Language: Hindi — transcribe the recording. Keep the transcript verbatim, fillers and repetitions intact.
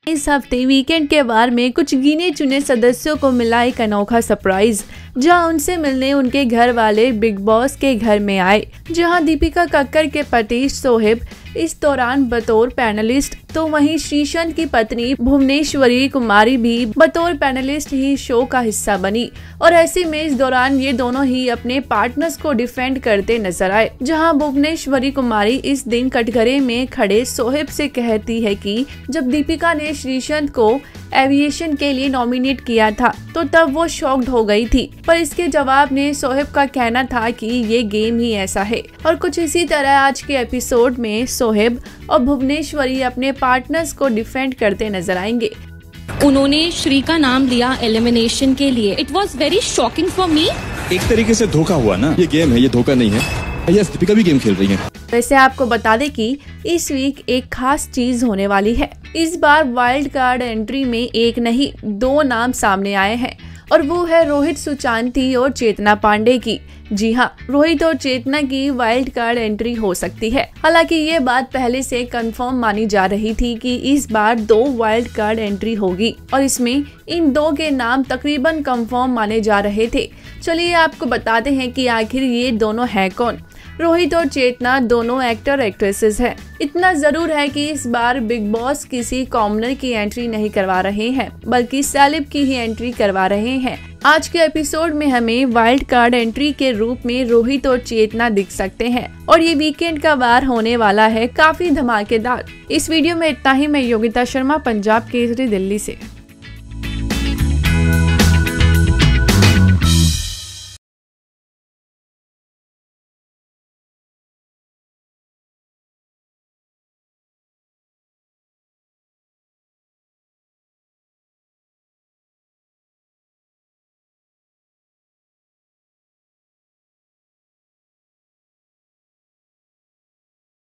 इस हफ्ते वीकेंड के बार में कुछ गिने चुने सदस्यों को मिला एक अनोखा सरप्राइज, जहां उनसे मिलने उनके घर वाले बिग बॉस के घर में आए, जहां दीपिका कक्कर के पति सोहेब इस दौरान बतौर पैनलिस्ट, तो वहीं श्रीसंत की पत्नी भुवनेश्वरी कुमारी भी बतौर पैनलिस्ट ही शो का हिस्सा बनी। और ऐसे में इस दौरान ये दोनों ही अपने पार्टनर्स को डिफेंड करते नजर आए, जहां भुवनेश्वरी कुमारी इस दिन कटघरे में खड़े सोहेब से कहती है कि जब दीपिका ने श्रीसंत को एविएशन के लिए नॉमिनेट किया था तो तब वो शॉक्ड हो गई थी, पर इसके जवाब में सोहेब का कहना था कि ये गेम ही ऐसा है। और कुछ इसी तरह आज के एपिसोड में सोहेब और भुवनेश्वरी अपने पार्टनर्स को डिफेंड करते नजर आएंगे। उन्होंने श्री का नाम लिया एलिमिनेशन के लिए। It was very shocking for me. एक तरीके से धोखा हुआ ना, ये गेम है, ये धोखा नहीं है। यस, दीपिका भी गेम खेल रही है। वैसे आपको बता दें कि इस वीक एक खास चीज होने वाली है। इस बार वाइल्ड कार्ड एंट्री में एक नहीं दो नाम सामने आए हैं, और वो है रोहित सुशांति और चेतना पांडे की। जी हाँ, रोहित और चेतना की वाइल्ड कार्ड एंट्री हो सकती है। हालांकि ये बात पहले से कंफर्म मानी जा रही थी कि इस बार दो वाइल्ड कार्ड एंट्री होगी, और इसमें इन दो के नाम तकरीबन कंफर्म माने जा रहे थे। चलिए आपको बताते हैं कि आखिर ये दोनों हैं कौन। रोहित और चेतना दोनों एक्टर एक्ट्रेसेस हैं। इतना जरूर है कि इस बार बिग बॉस किसी कॉमनर की एंट्री नहीं करवा रहे हैं, बल्कि सेलेब की ही एंट्री करवा रहे हैं। आज के एपिसोड में हमें वाइल्ड कार्ड एंट्री के रूप में रोहित और चेतना दिख सकते हैं, और ये वीकेंड का वार होने वाला है काफी धमाकेदार। इस वीडियो में इतना ही। मैं योगिता शर्मा, पंजाब केसरी, दिल्ली से।